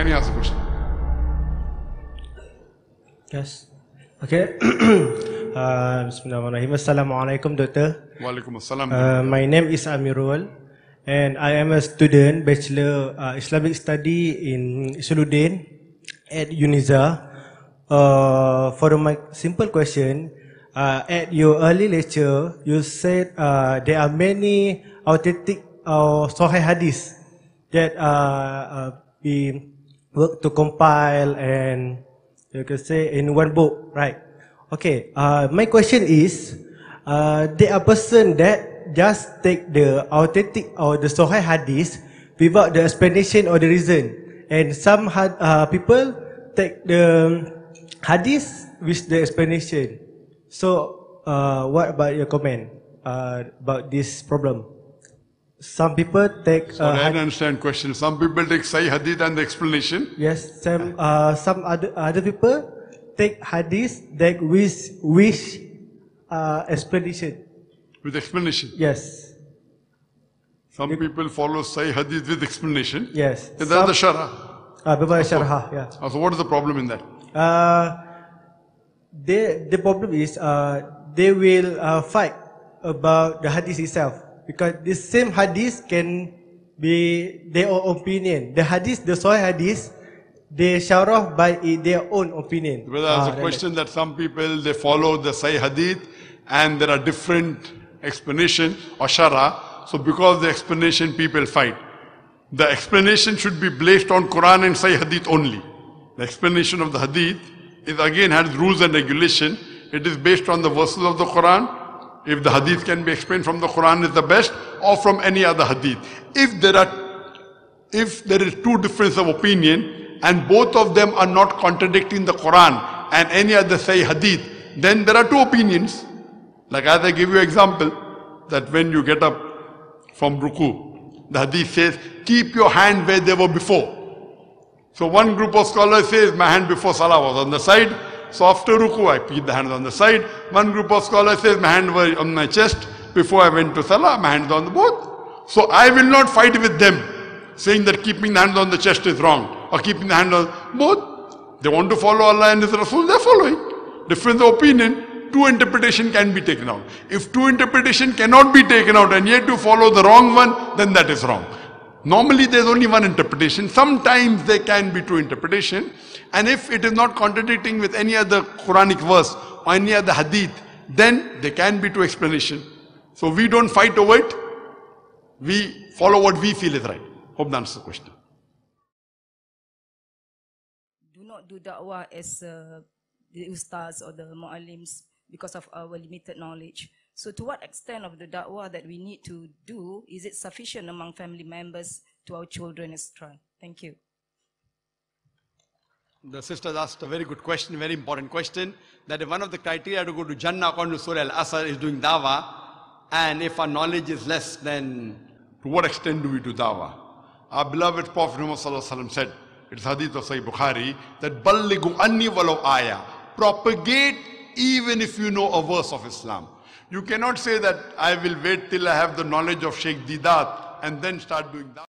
me ask the question. Yes. Okay. Bismillahirrahmanirrahim. Assalamualaikum, Doctor. Walaikum assalam. My name is Amirul, and I am a student, Bachelor Islamic Study in Isuluddin at UNIZA. For my simple question, at your early lecture, you said there are many authentic Sahih Hadith that we work to compile and you can say in one book, right? Okay. My question is, there are person that just take the authentic or the Sahih Hadith without the explanation or the reason, and some people take the Hadith with the explanation. So, what about your comment about this problem? Some people take. So I don't understand question. Some people take Sahih Hadith and the explanation. Yes, some other people take Hadith that with explanation. With explanation. Yes. Some people follow Sahih Hadith with explanation. Yes. And that's the Sharah. Before Sharha, yeah. So what is the problem in that? The problem is they will fight about the hadith itself, because this same hadith can be their own opinion. The hadith, the Sahih hadith, they sharah by their own opinion. Well, there's a question that some people, they follow the Sahih Hadith and there are different explanation or Sharah. So because the explanation people fight. The explanation should be based on Quran and Sahih Hadith only. The explanation of the Hadith is again has rules and regulation. It is based on the verses of the Quran. If the Hadith can be explained from the Quran is the best, or from any other Hadith. If there is two differences of opinion and both of them are not contradicting the Quran and any other Sahih Hadith, then there are two opinions. Like as I give you example, that when you get up from Ruku, the Hadith says, keep your hand where they were before. So one group of scholars says, my hand before Salah was on the side. So after Ruku, I keep the hands on the side. One group of scholars says, my hand was on my chest. Before I went to Salah, my hands on the both. So I will not fight with them, saying that keeping the hands on the chest is wrong, or keeping the hand on both. They want to follow Allah and His Rasul, they are following. Difference of opinion, two interpretation can be taken out. If two interpretation cannot be taken out and yet to follow the wrong one, then that is wrong. Normally there is only one interpretation. Sometimes there can be two interpretation. And if it is not contradicting with any other Quranic verse or any other hadith, then there can be two explanation. So we don't fight over it. We follow what we feel is right. Hope that answers the question. Do not do da'wah as the ustaz or the mu'allims because of our limited knowledge. So to what extent of the da'wah that we need to do, is it sufficient among family members to our children, etc.? Thank you. The sisters asked a very good question, very important question, that if one of the criteria to go to Jannah according to Surah Al-Asr is doing da'wah, and if our knowledge is less, then to what extent do we do da'wah? Our beloved Prophet Muhammad said, it's hadith of Sahih Bukhari, that Ballighu anni walau ayah, propagate even if you know a verse of Islam. You cannot say that I will wait till I have the knowledge of Sheikh Didat and then start doing that.